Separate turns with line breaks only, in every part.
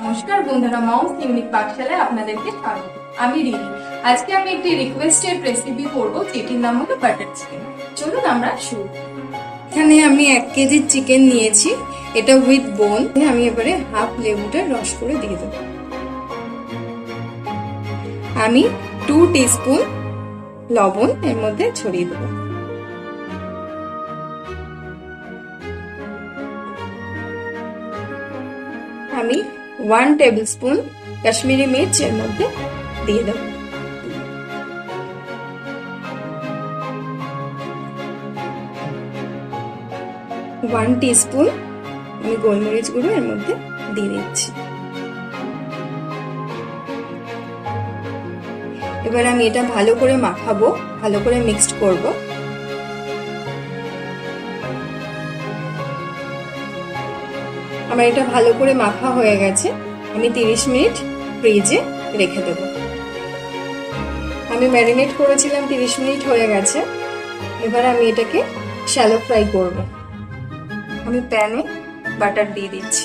নমস্কার বন্ধুরা, moms unique পাকশালায় আপনাদেরকে স্বাগত। আমি রিনি। আজকে আমি একটি রিকোয়েস্টেড রেসিপি করব, যেটির নাম হলো বাটার চিকেন। চলুন আমরা শুরু। এখানে আমি 1 কেজি চিকেন নিয়েছি, এটা উইথ বোন। আমি এবারে হাফ লেবুটার রস করে দিয়ে দেব। আমি 2 টিস্পুন লবণ এর মধ্যে ছড়িয়ে দেব। আমি 1 টেবিল স্পুন কাশ্মীরি মির্চ এর মধ্যে দিয়ে দেব। ওয়ান টিস্পুন আমি গোলমরিচ গুঁড়ো এর মধ্যে দিয়ে দিচ্ছি। এবার আমি এটা ভালো করে মাখাবো, ভালো করে মিক্সড করব। আমার এটা ভালো করে মাখা হয়ে গেছে, আমি 30 মিনিট ফ্রিজে রেখে দেব। আমি ম্যারিনেট করেছিলাম, 30 মিনিট হয়ে গেছে। এবার আমি এটাকে শ্যালো ফ্রাই করব। আমি প্যানে বাটার দিয়ে দিচ্ছি।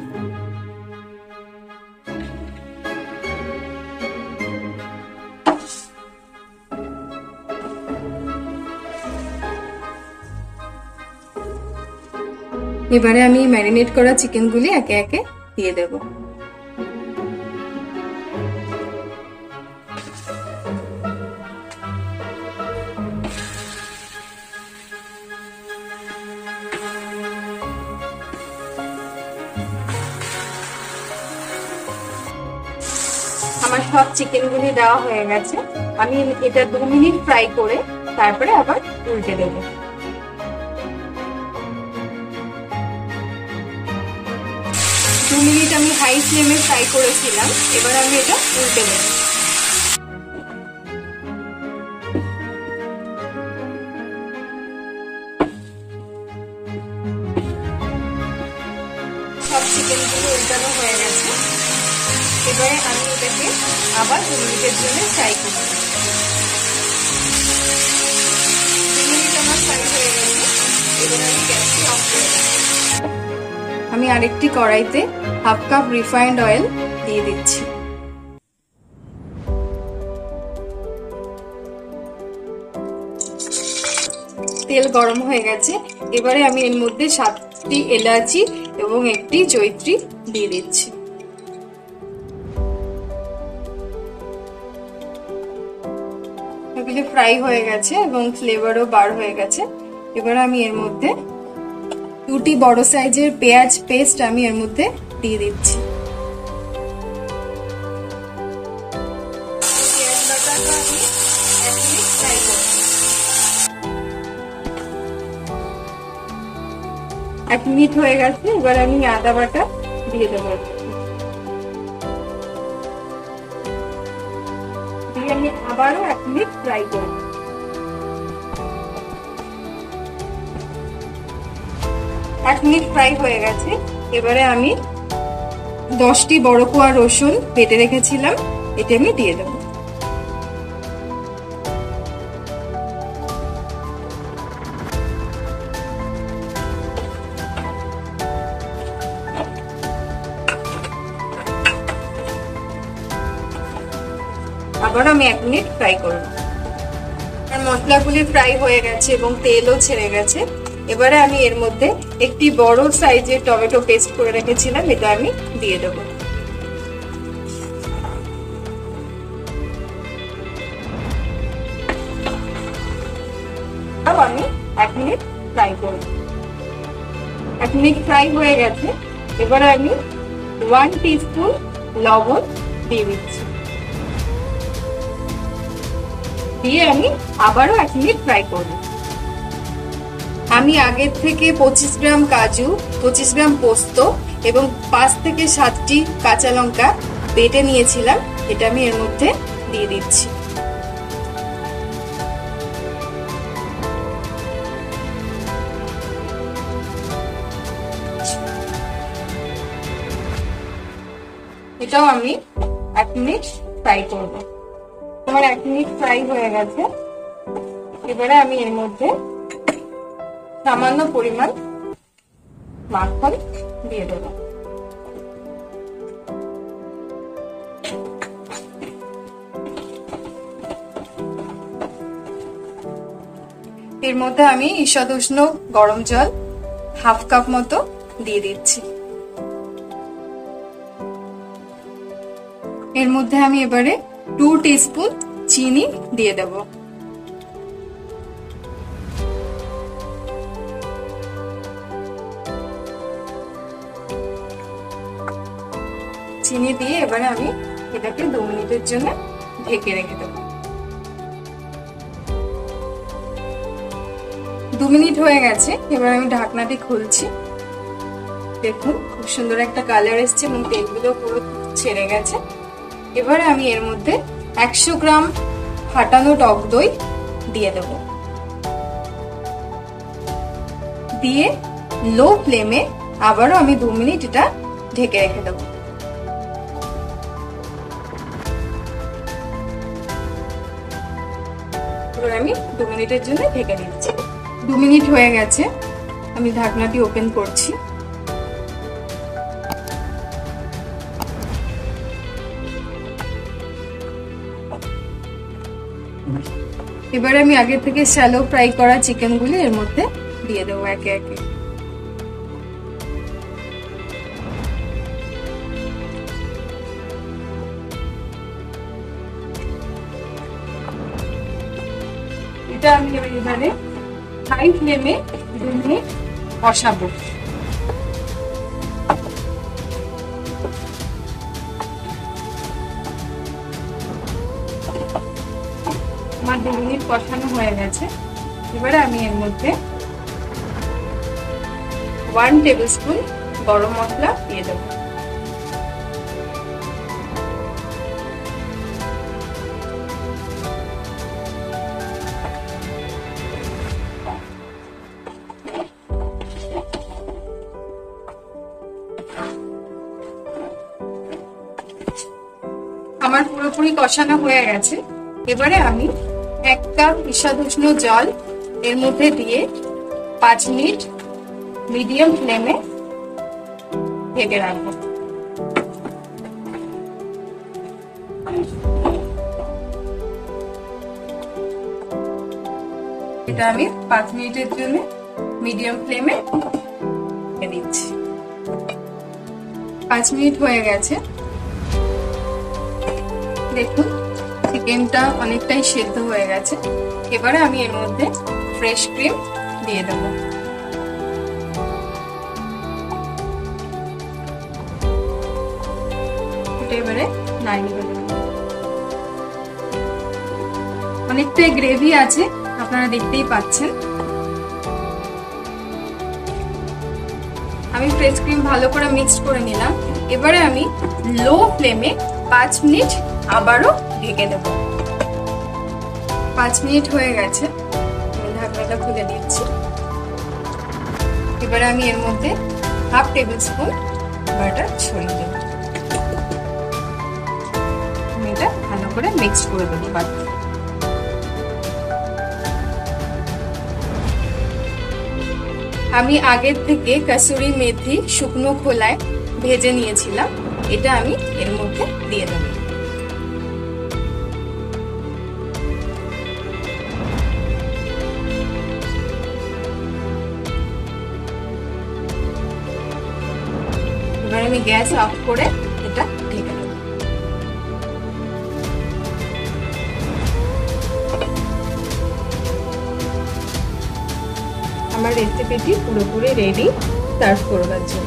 এবারে আমি ম্যারিনেট করা চিকেনগুলি একে একে দিয়ে দেব। আমার সব চিকেনগুলি দেওয়া হয়ে গেছে। আমি এটা 2 মিনিট ফ্রাই করে তারপরে আবার উল্টে দেব। দু মিনিট আমি হাই ফ্লেমে ফ্রাই করেছিলাম, এবার আমি এটা উল্টে দেব। সব চিকেনগুলো উল্টানো হয়ে গেছে। এবারে আমি এটাকে আবার 2 মিনিটের জন্য ফ্রাই করব। 2 মিনিট আমার ফ্রাই হয়ে গেছে। এবারে আমি গ্যাসটি অফ করে দেব। আমি আরেকটি কড়াইতে হাফ কাপ রিফাইন্ড অয়েল দিয়ে দিচ্ছি। তেল গরম হয়ে গেছে। এবারে আমি এর মধ্যে 7টি এলাচি এবং একটি জয়িত্রী দিয়ে দিচ্ছি। এগুলি ফ্রাই হয়ে গেছে এবং ফ্লেভারও বার হয়ে গেছে। এবার আমি এর মধ্যে 2টি বড় সাইজের পেঁয়াজ পেস্ট আমি এর মধ্যে দিয়ে দিচ্ছি। এক মিনিট হয়ে গেছে। এবার আমি আদা বাটা দিয়ে দেবো। দিয়ে আমি আবারও 1 মিনিট ফ্রাই করব। এক মিনিট ফ্রাই হয়ে গেছে। এবারে আমি 10টি বড় কোয়া রসুন বেটে রেখেছিলাম, এটা আমি দিয়ে দেব। আবার আমি 1 মিনিট ফ্রাই করব। আর মশলাগুলি ফ্রাই হয়ে গেছে এবং তেলও ছেড়ে গেছে। এবারে আমি এর মধ্যে একটি বড় সাইজের টমেটো পেস্ট করে রেখেছিলাম, এটা আমি দিয়ে দেব। আমি 1 মিনিট ফ্রাই করব। 1 মিনিট ফ্রাই হয়ে গেছে। এবারে আমি 1 টিস্পুন লবণ দিয়ে দিচ্ছি। দিয়ে আমি আবারও 1 মিনিট ফ্রাই করব। আমি আগের থেকে 25 গ্রাম কাজু, 25 গ্রাম পোস্ত এবং 5 থেকে 7টি কাঁচা লঙ্কা বেটে নিয়েছিলাম, এটা আমি এর মধ্যে দিয়ে দিচ্ছি। এটাও আমি 1 মিনিট ফ্রাই করব। আমার 1 মিনিট ফ্রাই হয়ে গেছে। এবারে আমি এর মধ্যে সামান্য পরিমাণ মাখন দিয়ে দেবো। এর মধ্যে আমি ঈষৎ উষ্ণ গরম জল 1/2 কাপ মতো দিয়ে দিচ্ছি। এর মধ্যে আমি এবারে 2 টিস্পুন চিনি দিয়ে দেব। চিনি দিয়ে এবারে আমি এটাকে 2 মিনিটের জন্য ঢেকে রেখে দেব। 2 মিনিট হয়ে গেছে, এবার আমি ঢাকনাটি খুলছি। দেখুন খুব সুন্দর একটা কালার এসছে এবং তেলগুলো পুরো ছেড়ে গেছে। এবারে আমি এর মধ্যে 100 গ্রাম ফাটানো টক দই দিয়ে দেব। দিয়ে লো ফ্লেমে আবারও আমি 2 মিনিট এটা ঢেকে রেখে দেব। এবার আমি 2 মিনিটের জন্য ঢেকে দিচ্ছি। 2 মিনিট হয়ে গেছে, আমি ঢাকনাটি ওপেন করছি। এবারে আমি আগে থেকে শ্যালো ফ্রাই করা চিকেনগুলি এর মধ্যে দিয়ে দেবো একে একে। এটা আমি এবারে হাই ফ্লেমে 2 মিনিট কষাবো। আমার 2 মিনিট কষানো হয়ে গেছে। এবারে আমি এর মধ্যে 1 টেবিলস্পুন গরম মশলা দিয়ে দেব। আমার পুরোপুরি কষানো হয়ে গেছে। এবারে আমি 1 কাপ ঈষৎ উষ্ণ জল এর মধ্যে দিয়ে 5 মিনিট মিডিয়াম ফ্লেমে ঢেকে রাখবো। এটা আমি 5 মিনিটের জন্য মিডিয়াম ফ্লেমে রেখে দিচ্ছি। 5 মিনিট হয়ে গেছে। দেখুন চিকেনটা অনেকটাই সেদ্ধ হয়ে গেছে। এবারে আমি এর মধ্যে ফ্রেশ ক্রিম দিয়ে দেব। এবারে নাড়িয়ে দেব। অনেকটাই গ্রেভি আছে, আপনারা দেখতেই পাচ্ছেন। আমি ফ্রেশ ক্রিম ভালো করে মিক্সড করে নিলাম। এবারে আমি লো ফ্লেমে 5 মিনিট আবারও ঢেকে দেব। 5 মিনিট হয়ে গেছে, আমি ঢাকনাটা খুলে দিচ্ছি। এবারে আমি এর মধ্যে 1/2 টেবিলস্পুন বাটার ছড়িয়ে দেব। আমি এটা ভালো করে মিক্স করে দেবো বাটার। আমি আগের থেকে কাসুরি মেথি শুকনো খোলায় ভেজে নিয়েছিলাম, এটা আমি এর মধ্যে দিয়ে দেব। এবার আমি গ্যাস অফ করে এটা ঢেকে দেব। আমার রেসিপিটি পুরোপুরি রেডি সার্ভ করবার জন্য।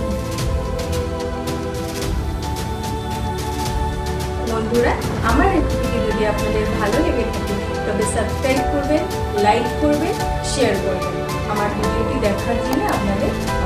বন্ধুরা, আমার রেসিপিটি যদি আপনাদের ভালো লেগে থাকে তবে সাবস্ক্রাইব করবেন, লাইক করবেন, শেয়ার করবেন। আমার ভিডিওটি দেখার জন্য আপনাদের